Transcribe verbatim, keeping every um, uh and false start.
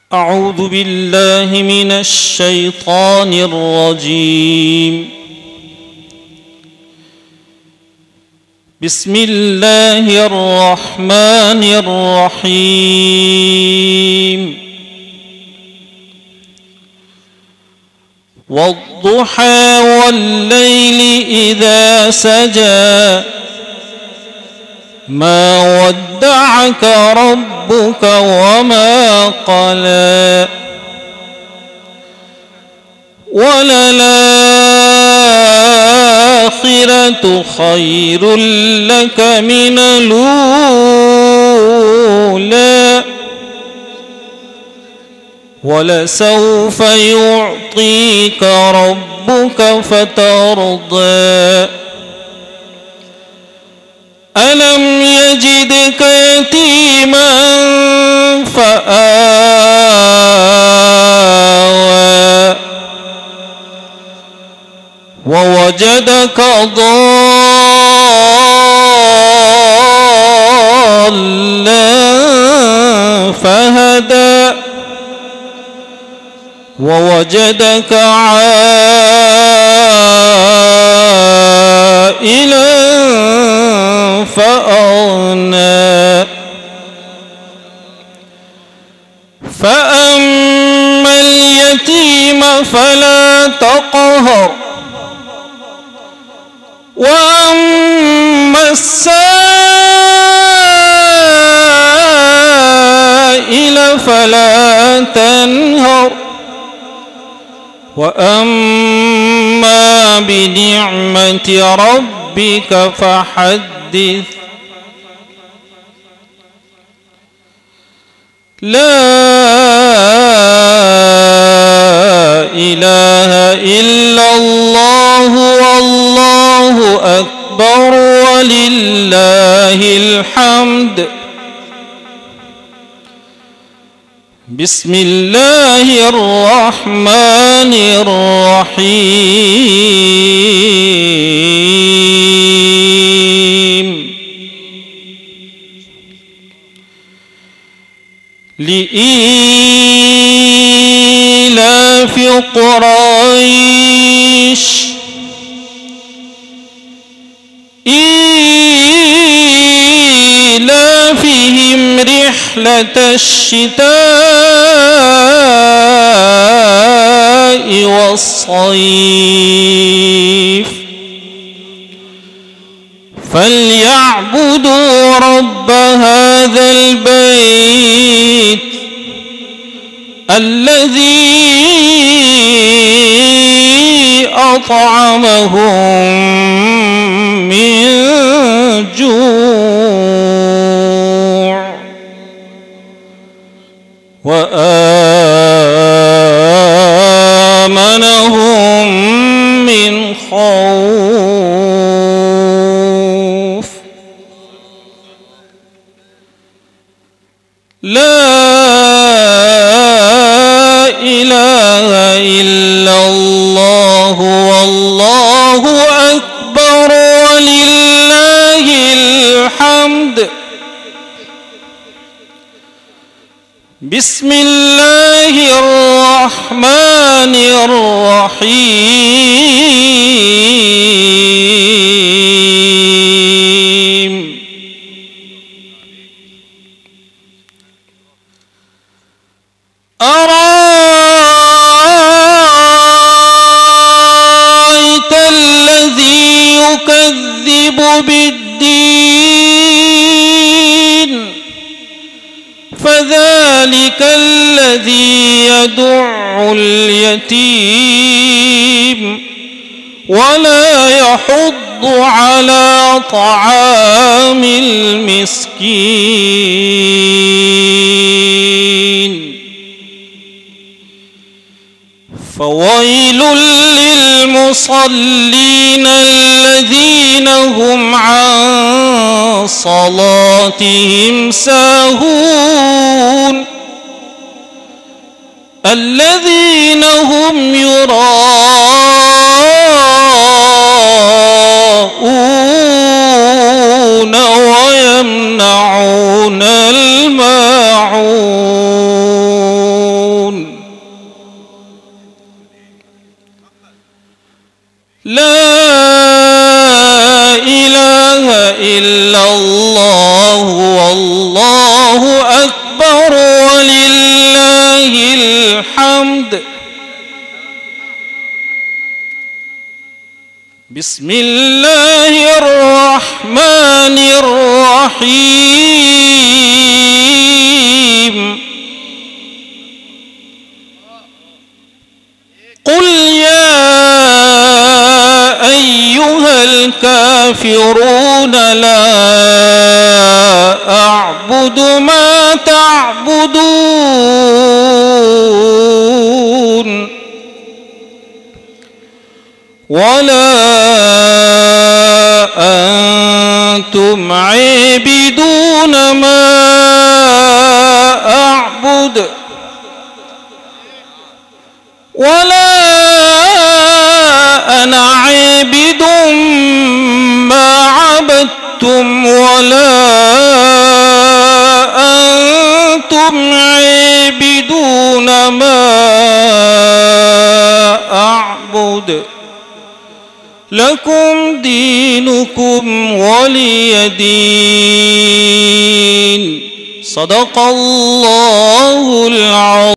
أعوذ بالله من الشيطان الرجيم. بسم الله الرحمن الرحيم. والضحى والليل إذا سجى ما ودعك ربك وما قلى وللآخرة خير لك من الأولى ولسوف يعطيك ربك فترضى ألم يجدك يتيما فآوى ووجدك ضالا فهدى ووجدك عائلا فأغنى فأما اليتيم فلا تقهر وأما السائل فلا تنهر وأما بنعمة ربك فحدث لا إله إلا الله والله أكبر ولله الحمد. بسم الله الرحمن الرحيم. لإيلاف قريش إيلافهم رحلة الشتاء والصيف فليعبدوا رب هذا البيت الذي أطعمهم من جوع وآمنهم من خوف. لا إله إلا الله والله أكبر ولله الحمد. بسم الله الرحمن الرحيم. أرأيت الذي يكذب بالدين فذلك الذي يدع اليتيم ولا يحض على طعام المسكين. فويل للمصلين الذين هم عن صلاتهم ساهون الذين هم يراءون ويمنعون الماعون. الكافرون لا أعبد ما تعبدون ولا أنتم عابدون ما أعبد ولا أنا عابد ما عبدتم ولا أنتم عابدون ما أعبد لكم دينكم ولي دين. صدق الله العظيم.